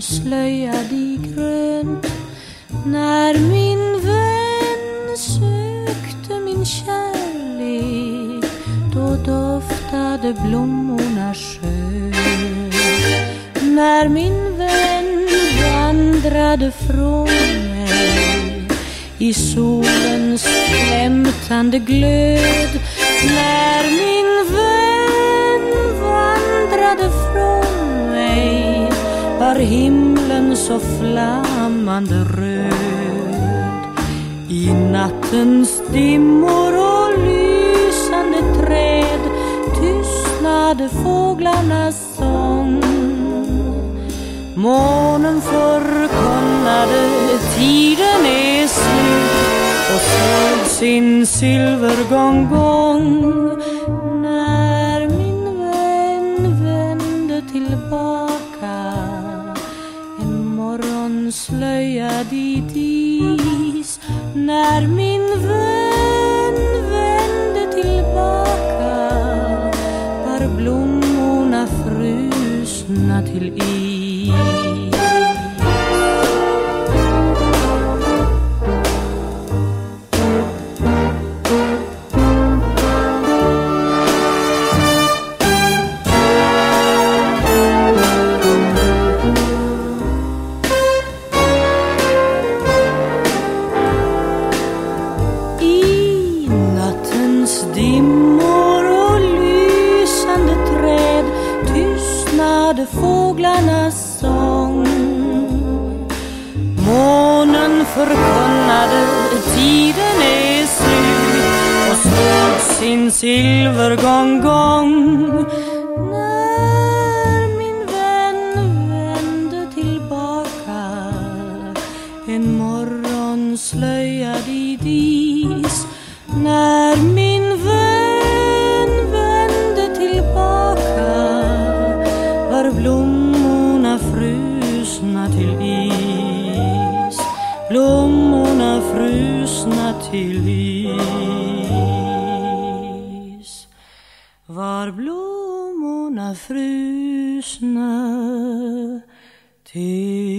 slöjad i grönt. När min vän sökte min kärlek, då doftade blommorna skönt. När min vän vandrade från mig i solens flämtande glöd, när min vän vandrade från mig, var himlen så flammande röd. I nattens dimmor och lysande träd tystnade fåglarnas sång. Månen förkunnade tiden är slut och slog sin silvergång gång. När min vän vände tillbaka, en morgon slöjad i dis. När min vän vände tillbaka, var blommorna frusna till is. Dimmor och lysande träd tystnade fåglarnas sång. Månen förkunnade tiden är slut och slog sin silvergång gång. När min vän vände tillbaka, en morgon slöjad i dis. När min vän vände tillbaka, var blommorna frusna till is. Blommorna frusna till is. Var blommorna frusna till